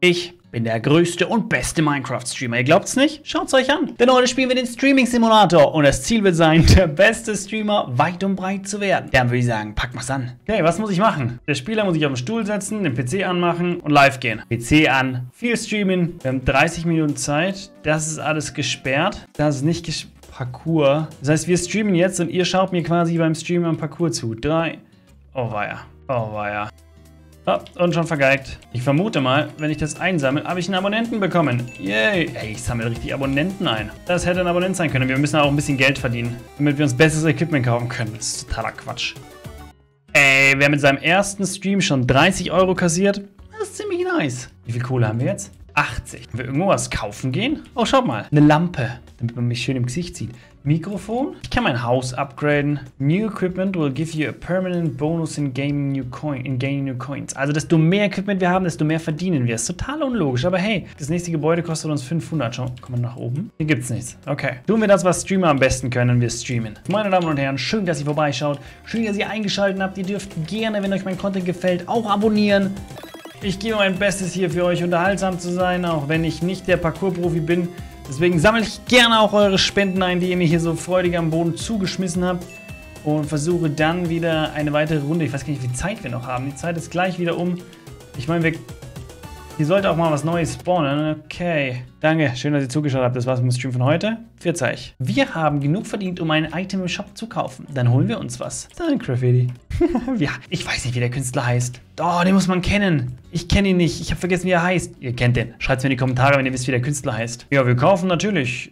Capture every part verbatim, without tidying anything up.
Ich bin der größte und beste Minecraft-Streamer. Ihr glaubt's nicht? Schaut's euch an. Denn heute spielen wir den Streaming-Simulator und das Ziel wird sein, der beste Streamer weit und breit zu werden. Dann würde ich sagen, pack mal's an. Okay, was muss ich machen? Der Spieler muss sich auf den Stuhl setzen, den P C anmachen und live gehen. P C an, viel streamen. Wir haben dreißig Minuten Zeit. Das ist alles gesperrt. Das ist nicht gesperrt. Parcours. Das heißt, wir streamen jetzt und ihr schaut mir quasi beim Streamen am Parcours zu. Drei. Oh weia. Oh weia. Oh, und schon vergeigt. Ich vermute mal, wenn ich das einsammle, habe ich einen Abonnenten bekommen. Yay. Ey, ich sammle richtig Abonnenten ein. Das hätte ein Abonnent sein können. Wir müssen auch ein bisschen Geld verdienen, damit wir uns besseres Equipment kaufen können. Das ist totaler Quatsch. Ey, wer mit seinem ersten Stream schon dreißig Euro kassiert, das ist ziemlich nice. Wie viel Kohle haben wir jetzt? achtzig. Können wir irgendwo was kaufen gehen? Oh, schaut mal. Eine Lampe, damit man mich schön im Gesicht sieht. Mikrofon. Ich kann mein Haus upgraden. New Equipment will give you a permanent bonus in gaining new, coin, in gaining new coins. Also, desto mehr Equipment wir haben, desto mehr verdienen wir. Ist total unlogisch. Aber hey, das nächste Gebäude kostet uns fünfhundert. Schau, kommen wir nach oben. Hier gibt's nichts. Okay. Tun wir das, was Streamer am besten können. Wir streamen. Meine Damen und Herren, schön, dass ihr vorbeischaut. Schön, dass ihr eingeschaltet habt. Ihr dürft gerne, wenn euch mein Content gefällt, auch abonnieren. Ich gebe mein Bestes hier für euch unterhaltsam zu sein, auch wenn ich nicht der Parcours-Profi bin. Deswegen sammle ich gerne auch eure Spenden ein, die ihr mir hier so freudig am Boden zugeschmissen habt. Und versuche dann wieder eine weitere Runde. Ich weiß gar nicht, wie viel Zeit wir noch haben. Die Zeit ist gleich wieder um. Ich meine, wir... Hier sollte auch mal was Neues spawnen. Okay. Danke. Schön, dass ihr zugeschaut habt. Das war's mit dem Stream von heute. Pfiat euch. Wir haben genug verdient, um ein Item im Shop zu kaufen. Dann holen wir uns was. Danke, Graffiti. Ja, ich weiß nicht, wie der Künstler heißt. Oh, den muss man kennen. Ich kenne ihn nicht. Ich habe vergessen, wie er heißt. Ihr kennt den. Schreibt es mir in die Kommentare, wenn ihr wisst, wie der Künstler heißt. Ja, wir kaufen natürlich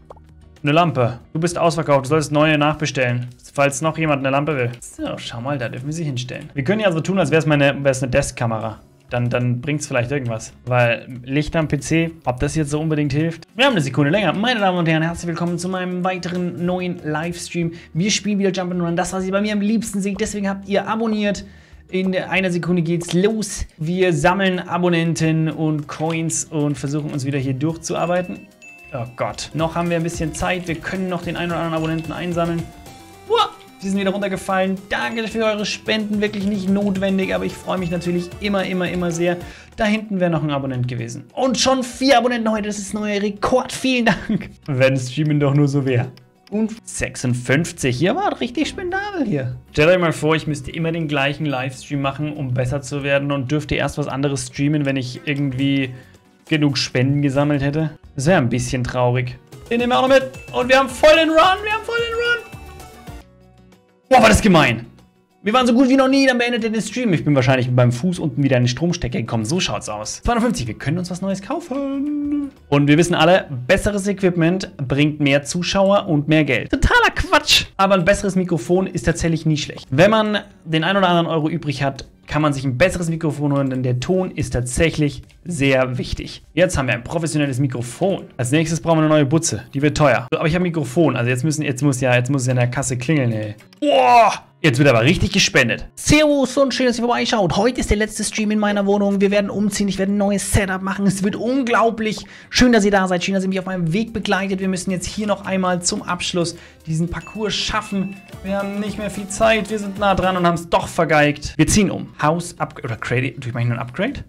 eine Lampe. Du bist ausverkauft. Du sollst neue nachbestellen. Falls noch jemand eine Lampe will. So, schau mal, da dürfen wir sie hinstellen. Wir können ja so tun, als wäre es meine, wär's eine Desk-Kamera. Dann, dann bringt es vielleicht irgendwas. Weil Licht am P C, ob das jetzt so unbedingt hilft? Wir haben eine Sekunde länger. Meine Damen und Herren, herzlich willkommen zu meinem weiteren neuen Livestream. Wir spielen wieder Jump'n'Run, das, was ihr bei mir am liebsten seht. Deswegen habt ihr abonniert. In einer Sekunde geht's los. Wir sammeln Abonnenten und Coins und versuchen uns wieder hier durchzuarbeiten. Oh Gott. Noch haben wir ein bisschen Zeit. Wir können noch den einen oder anderen Abonnenten einsammeln. Uah. Sie sind wieder runtergefallen. Danke für eure Spenden. Wirklich nicht notwendig, aber ich freue mich natürlich immer, immer, immer sehr. Da hinten wäre noch ein Abonnent gewesen. Und schon vier Abonnenten heute. Das ist ein neuer Rekord. Vielen Dank. Wenn Streamen doch nur so wäre. Und sechsundfünfzig. Hier war richtig spendabel hier. Stellt euch mal vor, ich müsste immer den gleichen Livestream machen, um besser zu werden und dürfte erst was anderes streamen, wenn ich irgendwie genug Spenden gesammelt hätte. Das wäre ein bisschen traurig. Den nehmen wir auch noch mit. Und wir haben voll den Run. Wir haben voll den Run. Boah, war das gemein. Wir waren so gut wie noch nie, dann beendet er den Stream. Ich bin wahrscheinlich mit meinem Fuß unten wieder in den Stromstecker gekommen. So schaut's aus. zweihundertfünfzig, wir können uns was Neues kaufen. Und wir wissen alle, besseres Equipment bringt mehr Zuschauer und mehr Geld. Totaler Quatsch. Aber ein besseres Mikrofon ist tatsächlich nie schlecht. Wenn man den ein oder anderen Euro übrig hat, kann man sich ein besseres Mikrofon holen, denn der Ton ist tatsächlich sehr wichtig. Jetzt haben wir ein professionelles Mikrofon. Als nächstes brauchen wir eine neue Butze. Die wird teuer. Aber ich habe ein Mikrofon. Also jetzt müssen, jetzt muss ja, jetzt muss es ja in der Kasse klingeln, ey. Boah! Jetzt wird aber richtig gespendet. Servus und schön, dass ihr vorbeischaut. Heute ist der letzte Stream in meiner Wohnung. Wir werden umziehen. Ich werde ein neues Setup machen. Es wird unglaublich. Schön, dass ihr da seid. Schön, dass ihr mich auf meinem Weg begleitet. Wir müssen jetzt hier noch einmal zum Abschluss diesen Parcours schaffen. Wir haben nicht mehr viel Zeit. Wir sind nah dran und haben es doch vergeigt. Wir ziehen um. Haus, Upgrade oder Credit. Tue ich mal hier ein Upgrade?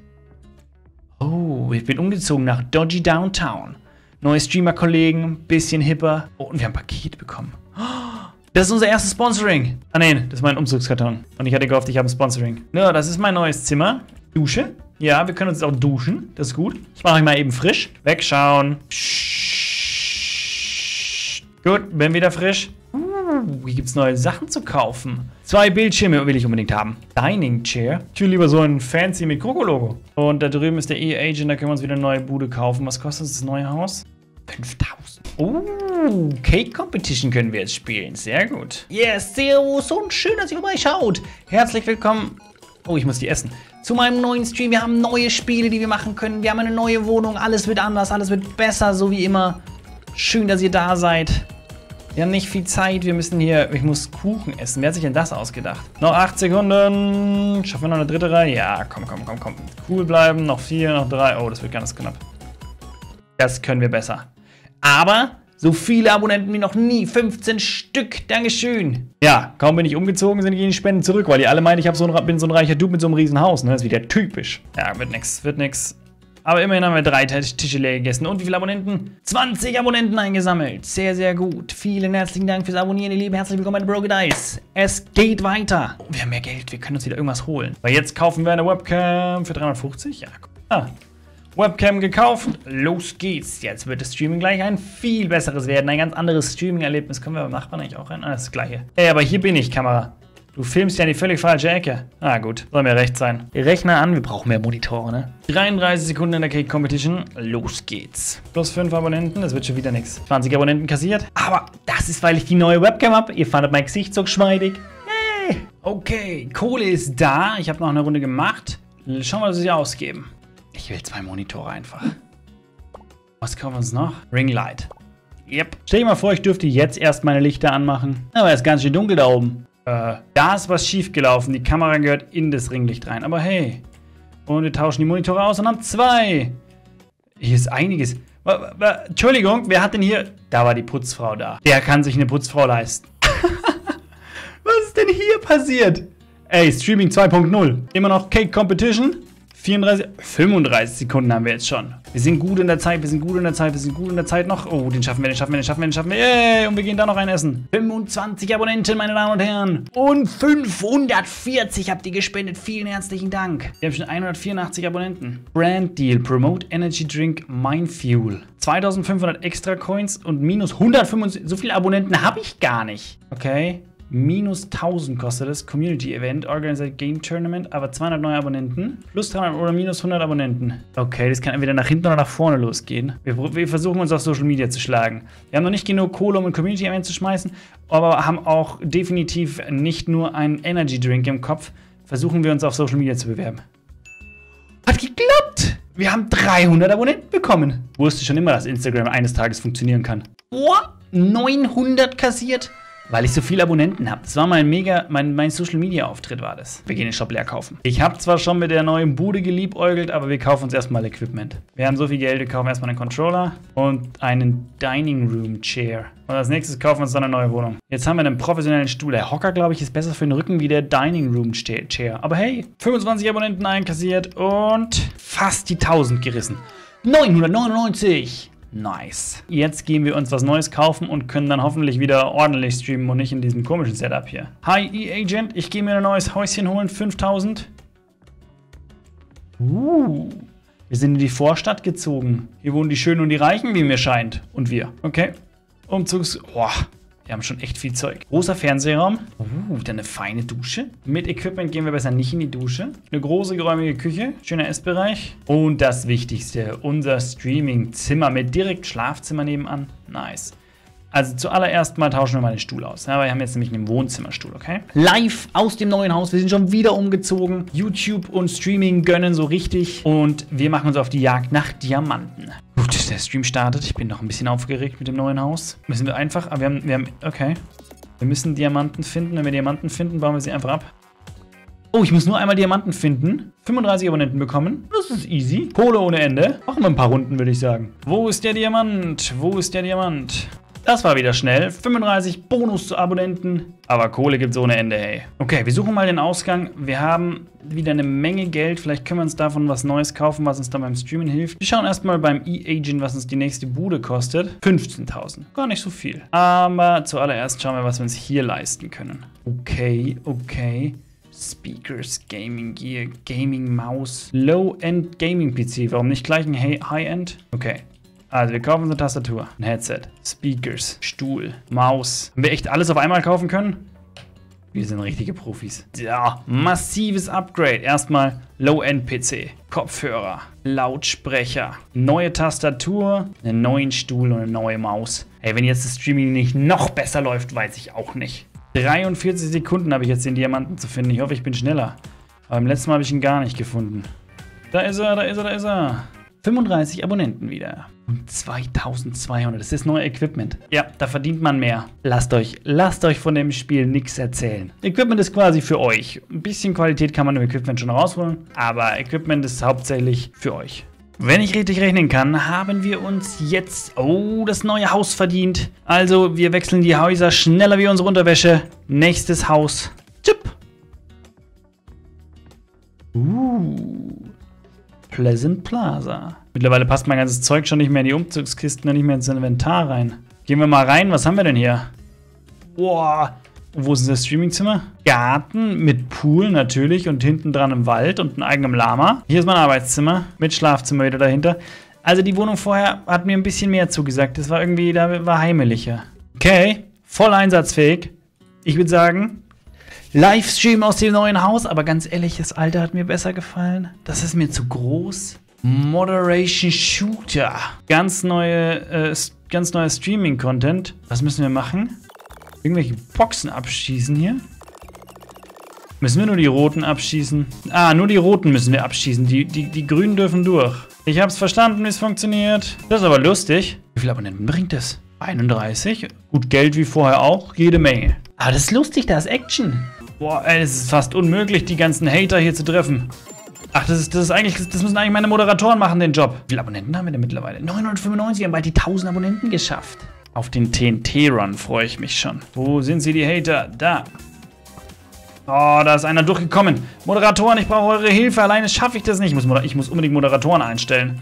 Oh, ich bin umgezogen nach Dodgy Downtown. Neue Streamer-Kollegen, bisschen hipper. Oh, und wir haben ein Paket bekommen. Das ist unser erstes Sponsoring. Ah nein, das ist mein Umzugskarton. Und ich hatte gehofft, ich habe ein Sponsoring. Ja, das ist mein neues Zimmer. Dusche. Ja, wir können uns jetzt auch duschen. Das ist gut. Ich mache euch mal eben frisch. Wegschauen. Psst. Gut, bin wieder frisch. Uh, hier gibt es neue Sachen zu kaufen. Zwei Bildschirme will ich unbedingt haben. Dining Chair. Ich will lieber so ein Fancy mit Kroko-Logo. Und da drüben ist der E-Agent. Da können wir uns wieder eine neue Bude kaufen. Was kostet das neue Haus? fünftausend. Oh, Cake Competition können wir jetzt spielen. Sehr gut. Yes, servus und schön, dass ihr vorbeischaut. Herzlich willkommen. Oh, ich muss die essen. Zu meinem neuen Stream. Wir haben neue Spiele, die wir machen können. Wir haben eine neue Wohnung. Alles wird anders. Alles wird besser, so wie immer. Schön, dass ihr da seid. Wir haben nicht viel Zeit. Wir müssen hier... Ich muss Kuchen essen. Wer hat sich denn das ausgedacht? Noch acht Sekunden. Schaffen wir noch eine dritte Reihe? Ja, komm, komm, komm, komm. Cool bleiben. Noch vier, noch drei. Oh, das wird ganz knapp. Das können wir besser. Aber so viele Abonnenten wie noch nie. fünfzehn Stück. Dankeschön. Ja, kaum bin ich umgezogen, sind die Spenden zurück, weil die alle meinen, ich hab so ein, bin so ein reicher Dude mit so einem riesen Haus. Ne? Das ist wieder typisch. Ja, wird nix. Wird nix. Aber immerhin haben wir drei Tische leer gegessen. Und wie viele Abonnenten? zwanzig Abonnenten eingesammelt. Sehr, sehr gut. Vielen herzlichen Dank fürs Abonnieren, ihr Lieben. Herzlich willkommen bei Broken Dice. Es geht weiter. Oh, wir haben mehr Geld. Wir können uns wieder irgendwas holen. Weil jetzt kaufen wir eine Webcam für dreihundertfünfzig. Ja, guck. Ah. Webcam gekauft. Los geht's. Jetzt wird das Streaming gleich ein viel besseres werden. Ein ganz anderes Streaming-Erlebnis. Können wir beim Nachbarn eigentlich auch rein? Ah, das ist das gleiche. Ey, aber hier bin ich, Kamera. Du filmst ja in die völlig falsche Ecke. Ah, gut. Soll mir recht sein. Rechner an. Wir brauchen mehr Monitore, ne? dreiunddreißig Sekunden in der Cake Competition. Los geht's. Plus fünf Abonnenten. Das wird schon wieder nichts. zwanzig Abonnenten kassiert. Aber das ist, weil ich die neue Webcam habe. Ihr fandet mein Gesicht so geschmeidig. Hey. Okay. Kohle ist da. Ich habe noch eine Runde gemacht. Schauen wir, was sie ausgeben. Ich will zwei Monitore einfach. Was kaufen wir uns noch? Ringlight. Yep. Stell dir mal vor, ich dürfte jetzt erst meine Lichter anmachen. Aber es ist ganz schön dunkel da oben. Äh, da ist was schief gelaufen. Die Kamera gehört in das Ringlicht rein. Aber hey. Und wir tauschen die Monitore aus und haben zwei. Hier ist einiges. Entschuldigung, wer hat denn hier... Da war die Putzfrau da. Der kann sich eine Putzfrau leisten. Was ist denn hier passiert? Ey, Streaming zwei punkt null. Immer noch Cake Competition. vierunddreißig, fünfunddreißig Sekunden haben wir jetzt schon. Wir sind gut in der Zeit, wir sind gut in der Zeit, wir sind gut in der Zeit noch. Oh, den schaffen wir, den schaffen wir, den schaffen wir, den schaffen wir. Yay, und wir gehen da noch ein essen. fünfundzwanzig Abonnenten, meine Damen und Herren. Und fünfhundertvierzig habt ihr gespendet. Vielen herzlichen Dank. Wir haben schon hundertvierundachtzig Abonnenten. Brand Deal, Promote Energy Drink Mindfuel. zweitausendfünfhundert extra Coins und minus hundertfünfundsiebzig. So viele Abonnenten habe ich gar nicht. Okay. Minus tausend kostet es. Community Event, Organized Game Tournament, aber zweihundert neue Abonnenten. Plus dreihundert oder minus hundert Abonnenten. Okay, das kann entweder nach hinten oder nach vorne losgehen. Wir, wir versuchen uns auf Social Media zu schlagen. Wir haben noch nicht genug Kohle, um ein Community Event zu schmeißen, aber haben auch definitiv nicht nur einen Energy Drink im Kopf. Versuchen wir uns auf Social Media zu bewerben. Hat geklappt! Wir haben dreihundert Abonnenten bekommen. Ich wusste schon immer, dass Instagram eines Tages funktionieren kann. What? neunhundert kassiert? Weil ich so viele Abonnenten habe. Das war mein mega, mein, mein Social Media Auftritt war das. Wir gehen den Shop leer kaufen. Ich habe zwar schon mit der neuen Bude geliebäugelt, aber wir kaufen uns erstmal Equipment. Wir haben so viel Geld, wir kaufen erstmal einen Controller und einen Dining Room Chair. Und als nächstes kaufen wir uns dann eine neue Wohnung. Jetzt haben wir einen professionellen Stuhl. Der Hocker, glaube ich, ist besser für den Rücken wie der Dining Room Chair. Aber hey, fünfundzwanzig Abonnenten einkassiert und fast die tausend gerissen. neunhundertneunundneunzig. Nice. Jetzt gehen wir uns was Neues kaufen und können dann hoffentlich wieder ordentlich streamen und nicht in diesem komischen Setup hier. Hi E-Agent, ich gehe mir ein neues Häuschen holen, fünftausend. Uh, wir sind in die Vorstadt gezogen. Hier wohnen die Schönen und die Reichen, wie mir scheint. Und wir. Okay. Umzugs... Boah. Wir haben schon echt viel Zeug. Großer Fernsehraum. Uh, dann eine feine Dusche. Mit Equipment gehen wir besser nicht in die Dusche. Eine große, geräumige Küche. Schöner Essbereich. Und das Wichtigste, unser Streaming-Zimmer mit direkt Schlafzimmer nebenan. Nice. Also zuallererst mal tauschen wir mal den Stuhl aus. Ja, wir haben jetzt nämlich einen Wohnzimmerstuhl, okay? Live aus dem neuen Haus. Wir sind schon wieder umgezogen. YouTube und Streaming gönnen so richtig. Und wir machen uns auf die Jagd nach Diamanten. Gut, der Stream startet. Ich bin noch ein bisschen aufgeregt mit dem neuen Haus. Müssen wir einfach... Aber wir haben... Wir haben okay. Wir müssen Diamanten finden. Wenn wir Diamanten finden, bauen wir sie einfach ab. Oh, ich muss nur einmal Diamanten finden. fünfunddreißig Abonnenten bekommen. Das ist easy. Kohle ohne Ende. Machen wir ein paar Runden, würde ich sagen. Wo ist der Diamant? Wo ist der Diamant? Das war wieder schnell. fünfunddreißig Bonus zu Abonnenten. Aber Kohle gibt's ohne Ende, hey. Okay, wir suchen mal den Ausgang. Wir haben wieder eine Menge Geld. Vielleicht können wir uns davon was Neues kaufen, was uns dann beim Streamen hilft. Wir schauen erstmal beim E-Agent, was uns die nächste Bude kostet. fünfzehntausend. Gar nicht so viel. Aber zuallererst schauen wir, was wir uns hier leisten können. Okay, okay. Speakers, Gaming Gear, Gaming Maus, Low-End Gaming P C. Warum nicht gleich ein High-End? Okay. Also wir kaufen eine Tastatur, ein Headset, Speakers, Stuhl, Maus. Haben wir echt alles auf einmal kaufen können? Wir sind richtige Profis. Ja, massives Upgrade. Erstmal Low-End-P C, Kopfhörer, Lautsprecher, neue Tastatur, einen neuen Stuhl und eine neue Maus. Hey, wenn jetzt das Streaming nicht noch besser läuft, weiß ich auch nicht. dreiundvierzig Sekunden habe ich jetzt den Diamanten zu finden. Ich hoffe, ich bin schneller. Aber im letzten Mal habe ich ihn gar nicht gefunden. Da ist er, da ist er, da ist er. fünfunddreißig Abonnenten wieder. Und zweitausendzweihundert. Das ist neues Equipment. Ja, da verdient man mehr. Lasst euch, lasst euch von dem Spiel nichts erzählen. Equipment ist quasi für euch. Ein bisschen Qualität kann man im Equipment schon rausholen. Aber Equipment ist hauptsächlich für euch. Wenn ich richtig rechnen kann, haben wir uns jetzt, oh, das neue Haus verdient. Also, wir wechseln die Häuser schneller wie unsere Unterwäsche. Nächstes Haus. Tipp. Uh. Pleasant Plaza. Mittlerweile passt mein ganzes Zeug schon nicht mehr in die Umzugskisten und nicht mehr ins Inventar rein. Gehen wir mal rein. Was haben wir denn hier? Boah. Wo ist das Streamingzimmer? Garten mit Pool natürlich und hinten dran im Wald und einem eigenen Lama. Hier ist mein Arbeitszimmer mit Schlafzimmer wieder dahinter. Also die Wohnung vorher hat mir ein bisschen mehr zugesagt. Das war irgendwie, da war heimeliger. Okay, voll einsatzfähig. Ich würde sagen, Livestream aus dem neuen Haus. Aber ganz ehrlich, das alte hat mir besser gefallen. Das ist mir zu groß. Moderation Shooter. Ganz neue, äh, ganz neuer Streaming-Content. Was müssen wir machen? Irgendwelche Boxen abschießen hier? Müssen wir nur die roten abschießen? Ah, nur die roten müssen wir abschießen. Die, die, die grünen dürfen durch. Ich hab's verstanden, wie es funktioniert. Das ist aber lustig. Wie viele Abonnenten bringt das? einunddreißig. Gut Geld wie vorher auch. Jede Menge. Aber das ist lustig, da ist Action. Boah, ey, es ist fast unmöglich, die ganzen Hater hier zu treffen. Ach, das ist, das ist eigentlich, das müssen eigentlich meine Moderatoren machen, den Job. Wie viele Abonnenten haben wir denn mittlerweile? neunhundertfünfundneunzig, wir haben bald die tausend Abonnenten geschafft. Auf den T N T-Run freue ich mich schon. Wo sind sie, die Hater? Da. Oh, da ist einer durchgekommen. Moderatoren, ich brauche eure Hilfe. Alleine schaffe ich das nicht. Ich muss, ich muss unbedingt Moderatoren einstellen.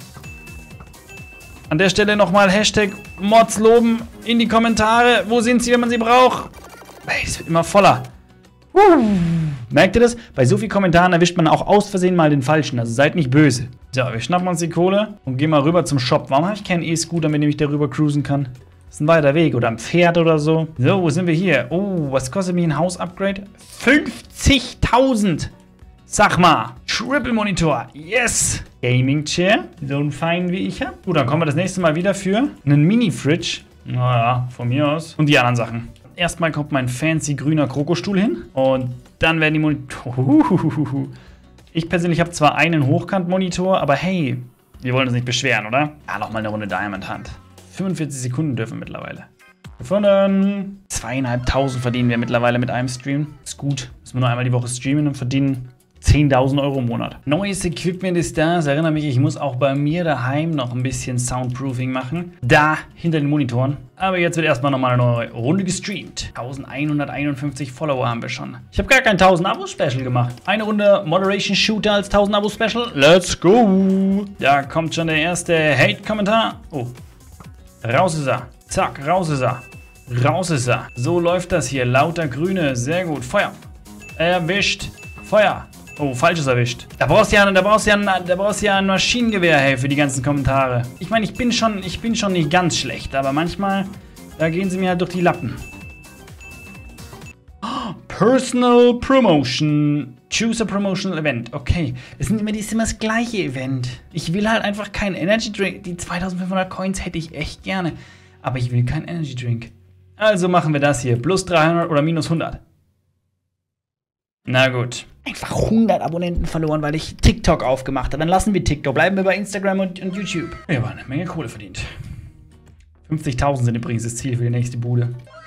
An der Stelle nochmal Hashtag Mods loben in die Kommentare. Wo sind sie, wenn man sie braucht? Ey, es wird immer voller. Uh. Merkt ihr das? Bei so vielen Kommentaren erwischt man auch aus Versehen mal den Falschen. Also seid nicht böse. So, wir schnappen uns die Kohle und gehen mal rüber zum Shop. Warum habe ich keinen E-Scooter, mit dem ich darüber cruisen kann? Das ist ein weiter Weg oder ein Pferd oder so. So, wo sind wir hier? Oh, was kostet mich ein Haus-Upgrade? fünfzigtausend! Sag mal, Triple Monitor, yes! Gaming Chair, so einen feinen wie ich habe. Gut, dann kommen wir das nächste Mal wieder für einen Mini-Fridge. Naja, von mir aus. Und die anderen Sachen. Erstmal kommt mein fancy grüner Krokostuhl hin. Und dann werden die Monitore... Ich persönlich habe zwar einen Hochkant-Monitor, aber hey, wir wollen uns nicht beschweren, oder? Ja, nochmal eine Runde Diamond Hand. fünfundvierzig Sekunden dürfen mittlerweile. Gefunden. Zweieinhalbtausend verdienen wir mittlerweile mit einem Stream. Ist gut. Müssen wir nur einmal die Woche streamen und verdienen zehntausend Euro im Monat. Neues Equipment ist da. Das erinnert mich, ich muss auch bei mir daheim noch ein bisschen Soundproofing machen. Da, hinter den Monitoren. Aber jetzt wird erstmal nochmal eine neue Runde gestreamt. elfhunderteinundfünfzig Follower haben wir schon. Ich habe gar kein tausend Abo-Special gemacht. Eine Runde Moderation Shooter als tausend Abo-Special. Let's go! Da kommt schon der erste Hate-Kommentar. Oh. Raus ist er. Zack, raus ist er. Raus ist er. So läuft das hier. Lauter Grüne. Sehr gut. Feuer. Erwischt. Feuer. Oh, falsches erwischt. Da brauchst du ja, da brauchst du ja, da brauchst du ja ein Maschinengewehr, hey, für die ganzen Kommentare. Ich meine, ich bin schon, ich bin schon nicht ganz schlecht, aber manchmal, da gehen sie mir halt durch die Lappen. Oh, Personal Promotion. Choose a Promotional Event. Okay, es sind immer, das ist immer das gleiche Event. Ich will halt einfach keinen Energy Drink. Die zweitausendfünfhundert Coins hätte ich echt gerne. Aber ich will keinen Energy Drink. Also machen wir das hier. Plus dreihundert oder minus hundert. Na gut. Einfach hundert Abonnenten verloren, weil ich TikTok aufgemacht habe. Dann lassen wir TikTok. Bleiben wir bei Instagram und, und YouTube. Ja, aber eine Menge Kohle verdient. fünfzigtausend sind übrigens das Ziel für die nächste Bude.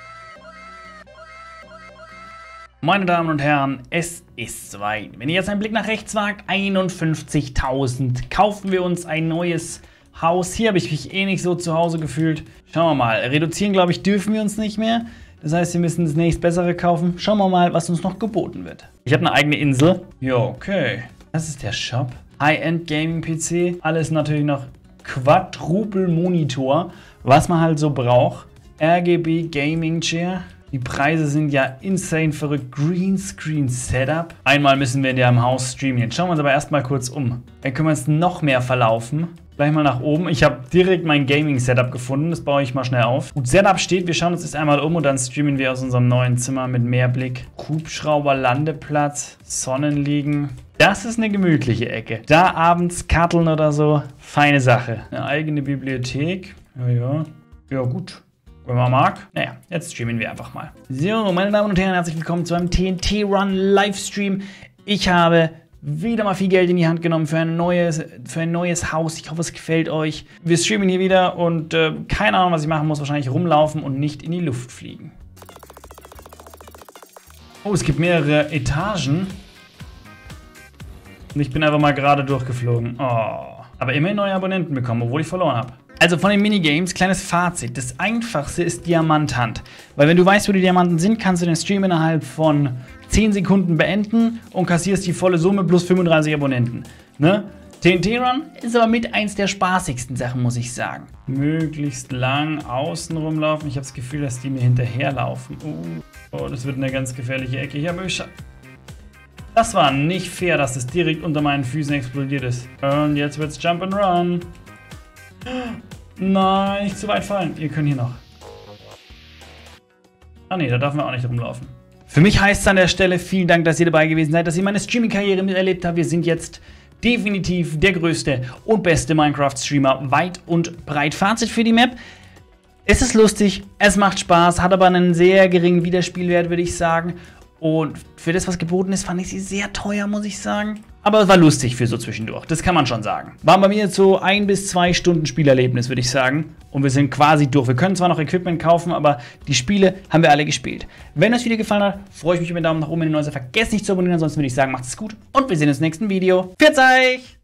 Meine Damen und Herren, es ist soweit. Wenn ihr jetzt einen Blick nach rechts wagt, einundfünfzigtausend. Kaufen wir uns ein neues Haus. Hier habe ich mich eh nicht so zu Hause gefühlt. Schauen wir mal. Reduzieren, glaube ich, dürfen wir uns nicht mehr. Das heißt, wir müssen das nächst bessere kaufen. Schauen wir mal, was uns noch geboten wird. Ich habe eine eigene Insel. Ja, okay. Das ist der Shop. High-End Gaming P C. Alles natürlich noch Quadruple Monitor. Was man halt so braucht. R G B Gaming Chair. Die Preise sind ja insane verrückt. Greenscreen Setup. Einmal müssen wir in dem Haus streamen. Jetzt schauen wir uns aber erstmal kurz um. Dann können wir uns noch mehr verlaufen. Gleich mal nach oben. Ich habe direkt mein Gaming-Setup gefunden. Das baue ich mal schnell auf. Gut, Setup steht. Wir schauen uns jetzt einmal um und dann streamen wir aus unserem neuen Zimmer mit Mehrblick. Hubschrauber-Landeplatz. Sonnenliegen. Das ist eine gemütliche Ecke. Da abends karteln oder so. Feine Sache. Eine eigene Bibliothek. Ja, ja. Ja, gut. Wenn man mag. Naja, jetzt streamen wir einfach mal. So, meine Damen und Herren, herzlich willkommen zu einem T N T Run Livestream. Ich habe wieder mal viel Geld in die Hand genommen für ein neues, für ein neues Haus. Ich hoffe, es gefällt euch. Wir streamen hier wieder und äh, keine Ahnung, was ich machen muss. Wahrscheinlich rumlaufen und nicht in die Luft fliegen. Oh, es gibt mehrere Etagen. Und ich bin einfach mal gerade durchgeflogen. Oh. Aber immerhin neue Abonnenten bekommen, obwohl ich verloren habe. Also von den Minigames, kleines Fazit. Das Einfachste ist Diamanthand. Weil wenn du weißt, wo die Diamanten sind, kannst du den Stream innerhalb von zehn Sekunden beenden und kassierst die volle Summe plus fünfunddreißig Abonnenten. Ne? T N T-Run ist aber mit eins der spaßigsten Sachen, muss ich sagen. Möglichst lang außen rumlaufen. Ich habe das Gefühl, dass die mir hinterherlaufen. Oh, oh, das wird eine ganz gefährliche Ecke. Ich habe geschafft. Das war nicht fair, dass es direkt unter meinen Füßen explodiert ist. Und jetzt wird's Jump and Run. Nein, nicht zu weit fallen. Ihr könnt hier noch. Ah ne, da dürfen wir auch nicht rumlaufen. Für mich heißt es an der Stelle, vielen Dank, dass ihr dabei gewesen seid, dass ihr meine Streaming-Karriere miterlebt habt. Wir sind jetzt definitiv der größte und beste Minecraft-Streamer weit und breit. Fazit für die Map. Es ist lustig, es macht Spaß, hat aber einen sehr geringen Wiederspielwert, würde ich sagen. Und für das, was geboten ist, fand ich sie sehr teuer, muss ich sagen. Aber es war lustig für so zwischendurch, das kann man schon sagen. Waren bei mir jetzt so ein bis zwei Stunden Spielerlebnis, würde ich sagen. Und wir sind quasi durch. Wir können zwar noch Equipment kaufen, aber die Spiele haben wir alle gespielt. Wenn euch das Video gefallen hat, freue ich mich über einen Daumen nach oben in den Neues. Vergesst nicht zu abonnieren, ansonsten würde ich sagen, macht es gut und wir sehen uns im nächsten Video. Pfiat euch!